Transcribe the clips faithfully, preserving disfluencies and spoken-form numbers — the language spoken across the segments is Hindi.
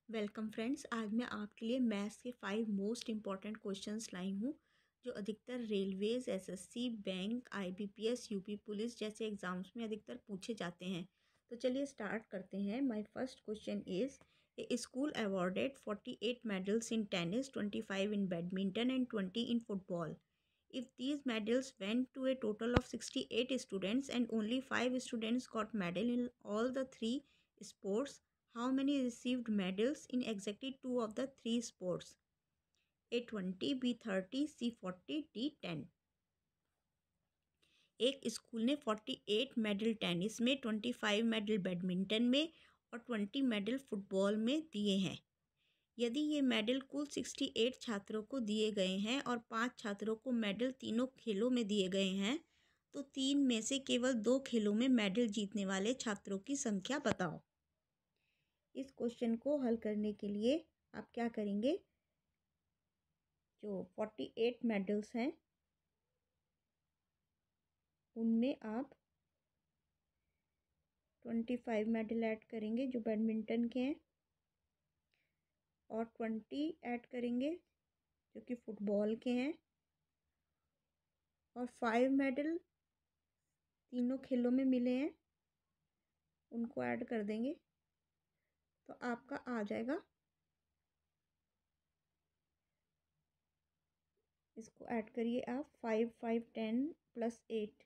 Welcome friends. आज मैं आपके लिए मैथ्स के फाइव मोस्ट इम्पॉर्टेंट क्वेश्चंस लाई हूँ जो अधिकतर railways, SSC, bank, IBPS, UP police जैसे एग्ज़ाम्स में अधिकतर पूछे जाते हैं। तो चलिए स्टार्ट करते हैं। My first question is a school awarded forty eight medals in tennis, twenty five in badminton and twenty in football. If these medals went to a total of sixty-eight students and only five students got medal in all the three sports, how many received medals in exactly two of the three sports? A twenty, B thirty, C forty, D ten. एक स्कूल ने अड़तालीस मेडल टेनिस में, पच्चीस मेडल बैडमिंटन में और बीस मेडल फुटबॉल में दिए हैं। यदि ये मेडल कुल अड़सठ छात्रों को दिए गए हैं और पाँच छात्रों को मेडल तीनों खेलों में दिए गए हैं, तो तीन में से केवल दो खेलों में मेडल जीतने वाले छात्रों की संख्या बताओ। इस क्वेश्चन को हल करने के लिए आप क्या करेंगे, जो अड़तालीस मेडल्स हैं उनमें आप पच्चीस मेडल ऐड करेंगे जो बैडमिंटन के हैं, और बीस ऐड करेंगे जो कि फुटबॉल के हैं, और फाइव मेडल तीनों खेलों में मिले हैं उनको ऐड कर देंगे। तो आपका आ जाएगा, इसको ऐड करिए आप, five five ten plus eight,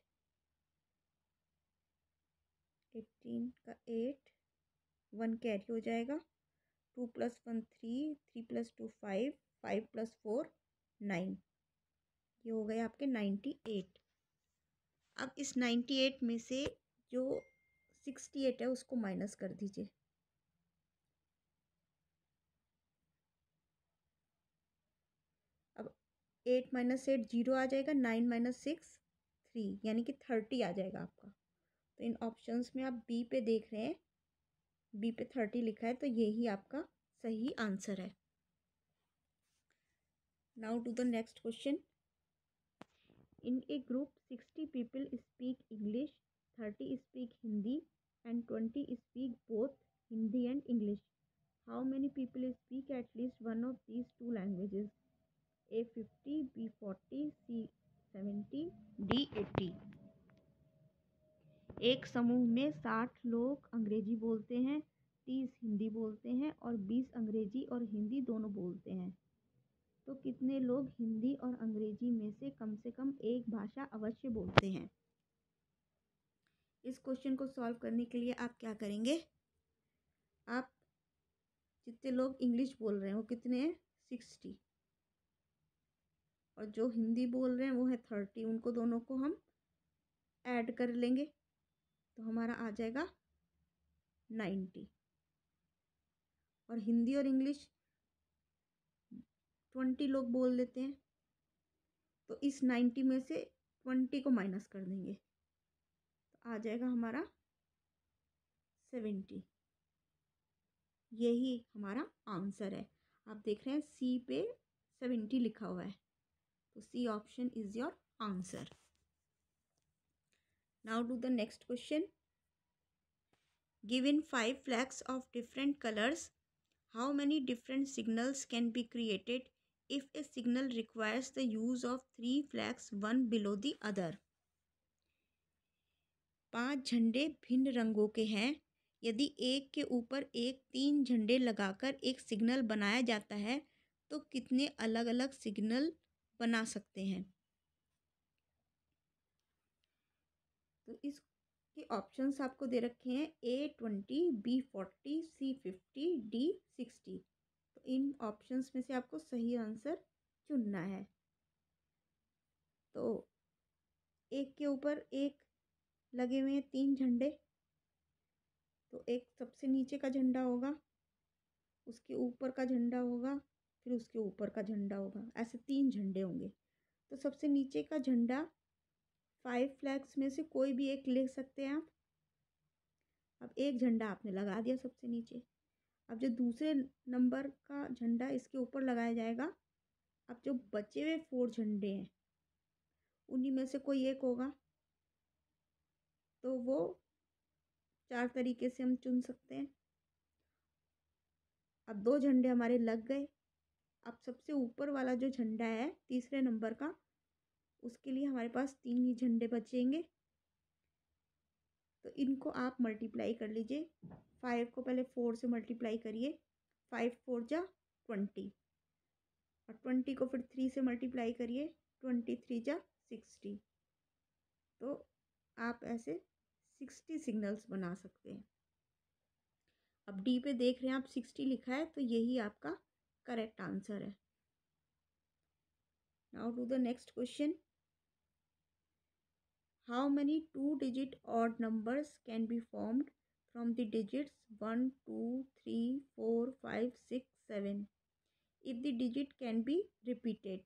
eighteen का एट, वन कैरी हो जाएगा, two plus one three, three plus two five, five plus four nine, ये हो गए आपके नाइन्टी एट। अब इस नाइन्टी एट में से जो सिक्सटी एट है उसको माइनस कर दीजिए। अब एट माइनस एट जीरो आ जाएगा, नाइन माइनस सिक्स थ्री, यानी कि थर्टी आ जाएगा आपका। तो इन ऑप्शंस में आप बी पे देख रहे हैं, बी पे थर्टी लिखा है, तो यही आपका सही आंसर है। Now to the next question. In a group sixty people speak English, thirty speak Hindi and twenty speak both Hindi and English. How many people speak at least one of these two languages? A fifty, B forty, C seventy, D eighty. एक समूह में साठ लोग अंग्रेजी बोलते हैं, तीस हिंदी बोलते हैं और बीस अंग्रेजी और हिंदी दोनों बोलते हैं, तो कितने लोग हिंदी और अंग्रेजी में से कम से कम एक भाषा अवश्य बोलते हैं? इस क्वेश्चन को सॉल्व करने के लिए आप क्या करेंगे, आप जितने लोग इंग्लिश बोल रहे हैं वो कितने हैं, सिक्सटी, और जो हिंदी बोल रहे हैं वो है थर्टी, उनको दोनों को हम ऐड कर लेंगे तो हमारा आ जाएगा नाइन्टी। और हिंदी और इंग्लिश ट्वेंटी लोग बोल लेते हैं, तो इस नाइन्टी में से ट्वेंटी को माइनस कर देंगे तो आ जाएगा हमारा सेवेंटी। यही हमारा आंसर है। आप देख रहे हैं सी पे सेवेंटी लिखा हुआ है, तो C option is your answer. Now to the next question. Given five flags of different colours, how many different signals can be created if a signal requires the use of three flags one below the other? पांच झंडे भिन्न रंगों के हैं। यदि एक के ऊपर एक तीन झंडे लगाकर एक सिग्नल बनाया जाता है तो कितने अलग अलग सिग्नल बना सकते हैं? तो इसके ऑप्शंस आपको दे रखे हैं, A twenty, B forty, C fifty, D sixty. तो इन ऑप्शंस में से आपको सही आंसर चुनना है। तो एक के ऊपर एक लगे हुए हैं तीन झंडे, तो एक सबसे नीचे का झंडा होगा, उसके ऊपर का झंडा होगा, फिर उसके ऊपर का झंडा होगा, ऐसे तीन झंडे होंगे। तो सबसे नीचे का झंडा, फाइव फ्लैग्स में से कोई भी एक ले सकते हैं आप। अब एक झंडा आपने लगा दिया सबसे नीचे, अब जो दूसरे नंबर का झंडा इसके ऊपर लगाया जाएगा। अब जो बचे हुए फोर झंडे हैं उन्हीं में से कोई एक होगा, तो वो चार तरीके से हम चुन सकते हैं। अब दो झंडे हमारे लग गए। अब सबसे ऊपर वाला जो झंडा है तीसरे नंबर का, उसके लिए हमारे पास तीन ही झंडे बचेंगे। तो इनको आप मल्टीप्लाई कर लीजिए। फाइव को पहले फोर से मल्टीप्लाई करिए। फाइव फोर जा ट्वेंटी, और ट्वेंटी को फिर थ्री से मल्टीप्लाई करिए। ट्वेंटी थ्री जा सिक्सटी। तो आप ऐसे सिक्सटी सिग्नल्स बना सकते हैं। अब डी पे देख रहे हैं आप सिक्सटी लिखा है, तो यही आपका करेक्ट आंसर है। Now to the next question. How many two-digit odd numbers can be formed from the digits one, two, three, four, five, six, seven if the digit can be repeated?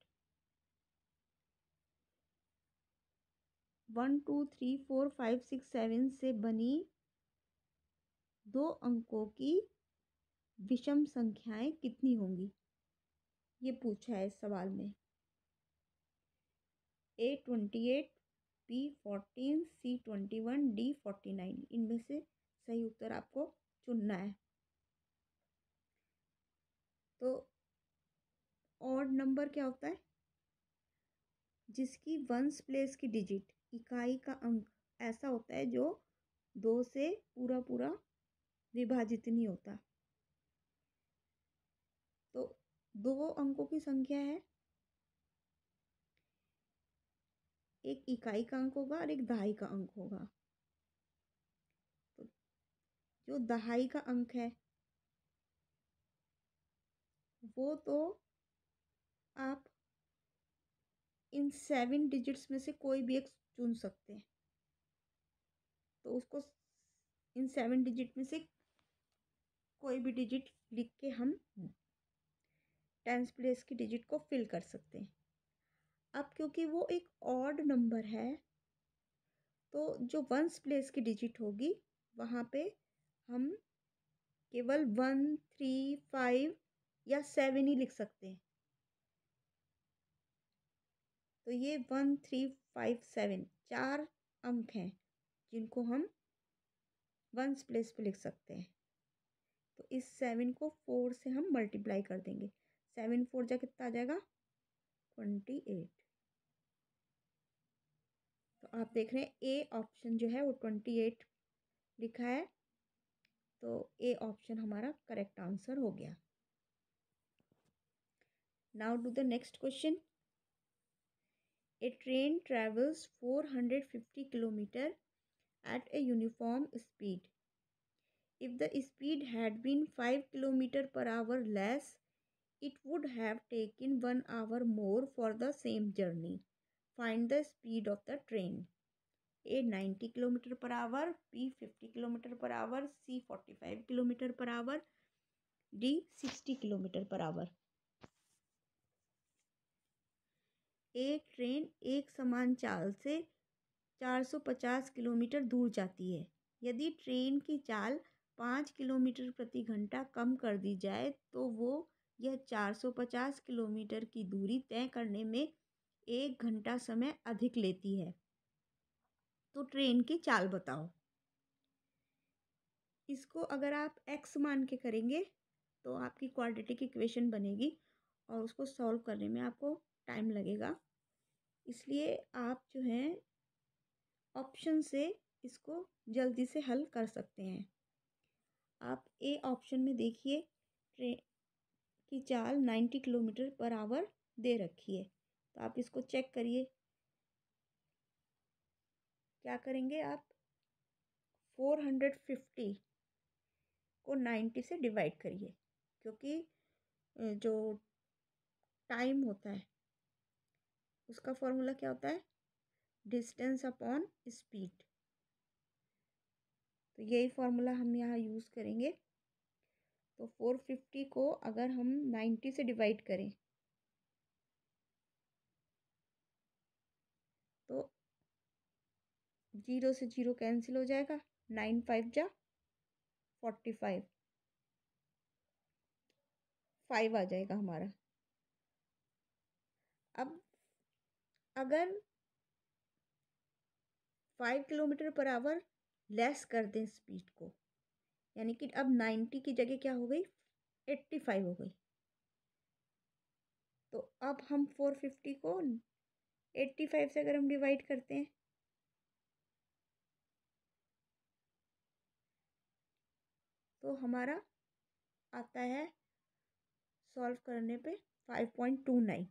One two three four five six seven से बनी दो अंकों की विषम संख्याएं कितनी होंगी, ये पूछा है इस सवाल में। A twenty eight, B fourteen, C twenty one, D forty nine. इनमें से सही उत्तर आपको चुनना है। तो ऑड नंबर क्या होता है? जिसकी वंस प्लेस की डिजिट, इकाई का अंक ऐसा होता है जो दो से पूरा पूरा विभाजित नहीं होता। तो दो अंकों की संख्या है, एक इकाई का अंक होगा और एक दहाई का अंक होगा। तो जो दहाई का अंक है वो तो आप इन सेवन डिजिट्स में से कोई भी एक चुन सकते हैं। तो उसको इन सेवन डिजिट में से कोई भी डिजिट लिख के हम टेंस प्लेस की डिजिट को फिल कर सकते हैं। अब क्योंकि वो एक ऑड नंबर है, तो जो वंस प्लेस की डिजिट होगी वहाँ पे हम केवल वन, थ्री, फाइव या सेवन ही लिख सकते हैं। तो ये वन, थ्री, फाइव, सेवन चार अंक हैं जिनको हम वंस प्लेस पे लिख सकते हैं। तो इस सेवन को फोर से हम मल्टीप्लाई कर देंगे। सेवन फोर जा कितना आ जाएगा? Twenty eight. तो आप देख रहे हैं ए ऑप्शन जो है वो ट्वेंटी एट लिखा है। तो ए ऑप्शन हमारा करेक्ट आंसर हो गया। Now do the next question. A train travels four hundred fifty kilometers at a uniform speed. If the speed had been five kilometers per hour less, it would have taken one hour more for the same journey. Find the speed of the train. A ninety kilometers per hour, B fifty kilometers per hour, C forty-five kilometers per hour, D sixty kilometers per hour. एक ट्रेन एक समान चाल से चार सौ पचास किलोमीटर दूर जाती है। यदि ट्रेन की चाल पाँच किलोमीटर प्रति घंटा कम कर दी जाए तो वो यह चार सौ पचास किलोमीटर की दूरी तय करने में एक घंटा समय अधिक लेती है। तो ट्रेन की चाल बताओ। इसको अगर आप एक्स मान के करेंगे तो आपकी क्वाड्रेटिक इक्वेशन बनेगी और उसको सॉल्व करने में आपको टाइम लगेगा। इसलिए आप जो है ऑप्शन से इसको जल्दी से हल कर सकते हैं। आप ए ऑप्शन में देखिए, ट्रेन की चाल नब्बे किलोमीटर पर आवर दे रखी है। तो आप इसको चेक करिए। क्या करेंगे आप? फोर हंड्रेड फिफ्टी को नाइन्टी से डिवाइड करिए, क्योंकि जो टाइम होता है उसका फॉर्मूला क्या होता है? Distance upon speed. तो यही फॉर्मूला हम यहाँ यूज़ करेंगे। तो फोर फिफ्टी को अगर हम नाइन्टी से डिवाइड करें तो जीरो से जीरो कैंसिल हो जाएगा। नाइन फाइव जा फोर्टी फाइव, फाइव आ जाएगा हमारा। अब अगर five kilometre per hour less कर दें स्पीड को, यानी कि अब नाइन्टी की जगह क्या हो गई? एट्टी फाइव हो गई। तो अब हम फोर फिफ्टी को एट्टी फाइव से अगर हम डिवाइड करते हैं तो हमारा आता है सॉल्व करने पे फाइव पॉइंट टू नाइन।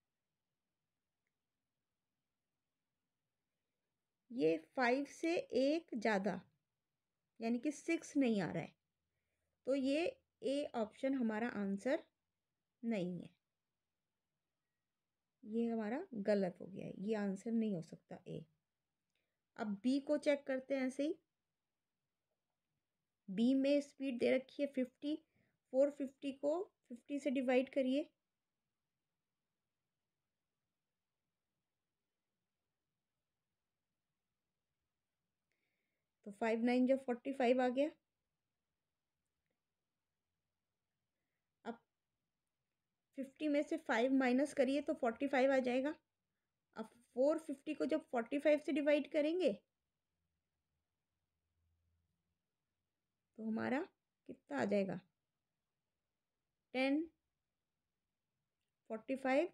ये फाइव से एक ज़्यादा यानी कि सिक्स नहीं आ रहा है, तो ये ए ऑप्शन हमारा आंसर नहीं है, ये हमारा गलत हो गया है, ये आंसर नहीं हो सकता ए। अब बी को चेक करते हैं ऐसे ही। बी में स्पीड दे रखी है फिफ्टी, फोर फिफ्टी को फिफ्टी से डिवाइड करिए तो फाइव नाइन जो फोर्टी फाइव आ गया। अब फिफ्टी में से फाइव माइनस करिए तो फोर्टी फाइव आ जाएगा। अब फोर फिफ्टी को जब फोर्टी फाइव से डिवाइड करेंगे तो हमारा कितना आ जाएगा, टेन, फोर्टी फाइव,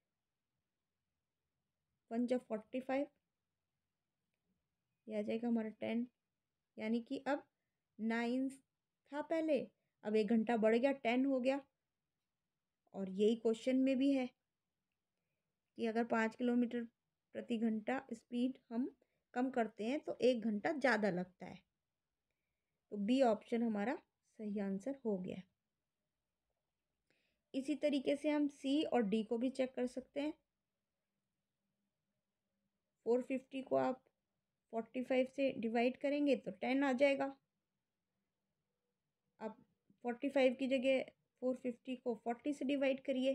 वन जब फोर्टी फाइव, ये आ जाएगा हमारा टेन। यानी कि अब नाइन था पहले, अब एक घंटा बढ़ गया, टेन हो गया। और यही क्वेश्चन में भी है कि अगर पाँच किलोमीटर प्रति घंटा स्पीड हम कम करते हैं तो एक घंटा ज़्यादा लगता है। तो बी ऑप्शन हमारा सही आंसर हो गया। इसी तरीके से हम सी और डी को भी चेक कर सकते हैं। फोर फिफ्टी को आप फोर्टी फाइव से डिवाइड करेंगे तो टेन आ जाएगा। अब फोर्टी फाइव की जगह फोर फिफ्टी को फोर्टी से डिवाइड करिए,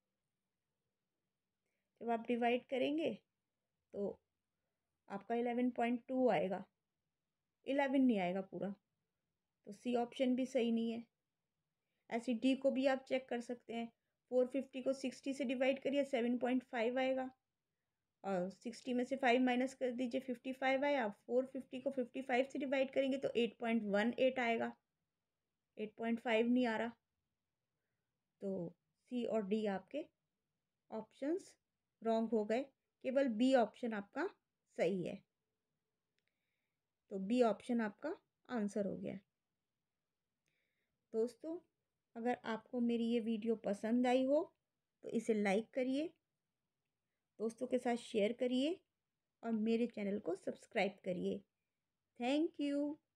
जब आप डिवाइड करेंगे तो आपका इलेवन पॉइंट टू आएगा, इलेवन नहीं आएगा पूरा, तो सी ऑप्शन भी सही नहीं है। ऐसी डी को भी आप चेक कर सकते हैं। फोर फिफ्टी को सिक्सटी से डिवाइड करिए, सेवन पॉइंट फाइव आएगा, और सिक्सटी में से फाइव माइनस कर दीजिए, फिफ्टी फाइव आया। फोर फिफ्टी को फिफ्टी फाइव से डिवाइड करेंगे तो एट पॉइंट वन एट आएगा, एट पॉइंट फाइव नहीं आ रहा। तो सी और डी आपके ऑप्शंस रॉन्ग हो गए, केवल बी ऑप्शन आपका सही है। तो बी ऑप्शन आपका आंसर हो गया। दोस्तों, अगर आपको मेरी ये वीडियो पसंद आई हो तो इसे लाइक करिए, दोस्तों के साथ शेयर करिए और मेरे चैनल को सब्सक्राइब करिए। Thank you.